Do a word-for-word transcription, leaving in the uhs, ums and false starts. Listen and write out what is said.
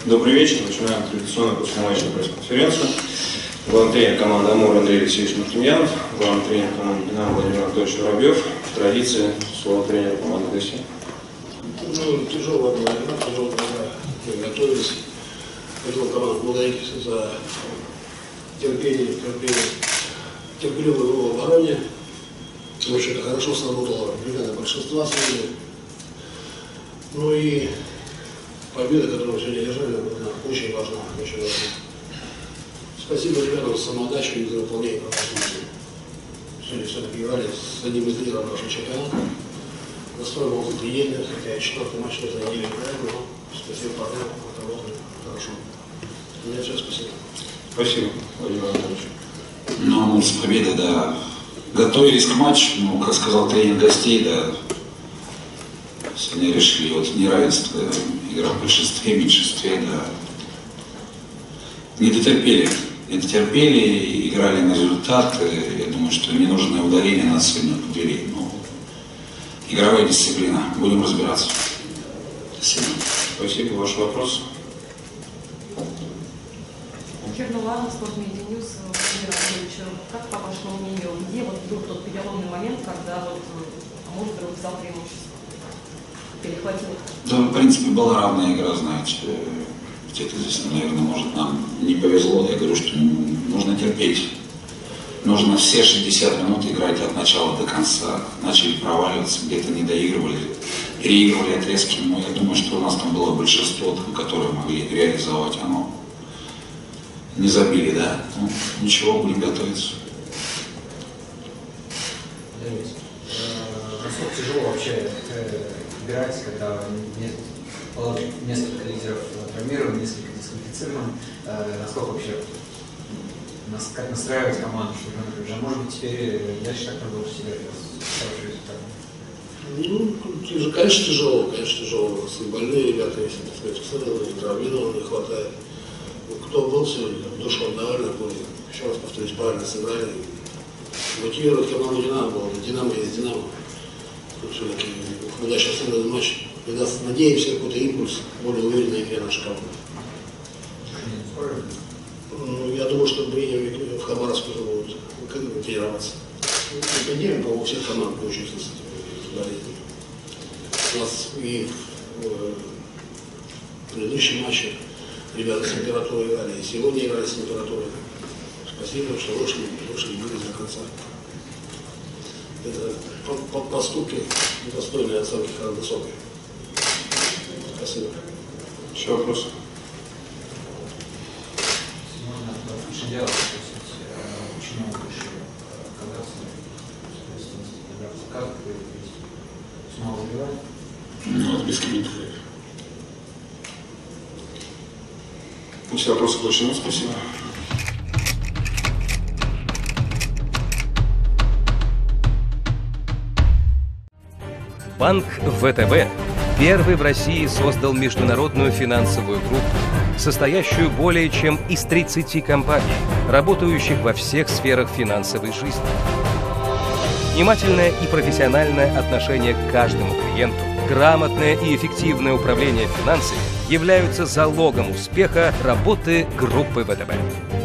Добрый вечер. Начинаем традиционную послематчевую пресс-конференцию. Главный тренер команды «Амур» Андрей Алексеевич Мартемьянов, главный тренер команды «Динамо» Владимир Анатольевич Воробьев. Традиция, слово тренера команды ГСИ. Ну, тяжелая была игра, тяжелая игра. Мы готовились. Хотел команду благодарить за терпение, терпение, терпеливую игру в обороне. Очень хорошо сработало бригада большинства сегодня. Ну и победа, которую мы сегодня держали, очень важна, очень важна. Спасибо ребятам за самоотдачу и за выполнение профессионального. Сегодня все-таки играли с одним из лидеров нашего чемпионата. Настрой был приятный, хотя и четвертый матч в этой неделе играем, но спасибо партнерам, отработали хорошо. У меня все, спасибо. Спасибо, Владимир Анатольевич. Ну, мы с победой, да, готовились к матчу, ну, как сказал тренер гостей, да, сегодня решили вот неравенство, игра в большинстве, меньшинстве, да, не дотерпели, не дотерпели, играли на результат. Я думаю, что ненужное ударение нас сегодня подвели. Ну, игровая дисциплина. Будем разбираться. Спасибо. Спасибо. Ваш вопрос? Чернована, Спортмедиа Ньюс, Владимир Анатольевич, как, по вашему мнению, где вот был тот переломный момент, когда вот Амур вдруг взял преимущество, перехватил? Да, в принципе, была равная игра, знаете. Где-то здесь, наверное, может, нам не повезло. Я говорю, что нужно терпеть. Нужно все шестьдесят минут играть от начала до конца. Начали проваливаться, где-то не доигрывали, переигрывали отрезки. Но я думаю, что у нас там было большинство, которые могли реализовать оно. Не забили, да. Ну, ничего, будем готовиться. Леонид, насколько тяжело вообще играть, когда несколько лидеров травмированы, несколько дисквалифицированы, насколько вообще, как настраивать команду, чтобы, например, может быть, теперь дальше так продолжить играть с хорошим результатом? Ну, конечно, тяжело, конечно, тяжело. Больные ребята, если, так сказать, травмированных не хватает. Кто был сегодня, душевно довольно были. Еще раз повторюсь, правильно сыграли. Мотивировать команду Динамо было. Динамо есть Динамо. Все-таки удачно сыгранный матч. И даст, надеемся, какой-то импульс, более уверенной игре нашей команды. Ну, я думаю, что мы в Хабаровске уже будут тренироваться. Эпидемия, по-моему, всех команд получится с этой болезнью. У нас и в предыдущем матче ребята с температурой играли, и сегодня играли с температурой. Спасибо, что вышли, вышли были до конца. Это по, по поступке достойной оценки высокой. Спасибо. Еще вопросы? Можно лучше делать, очень много больше оказаться, как вы снова убивать? Ну, без комментариев. Все вопросы больше нет, спасибо. Банк ВТБ первый в России создал международную финансовую группу, состоящую более чем из тридцати компаний, работающих во всех сферах финансовой жизни. Внимательное и профессиональное отношение к каждому клиенту, грамотное и эффективное управление финансами являются залогом успеха работы группы ВТБ.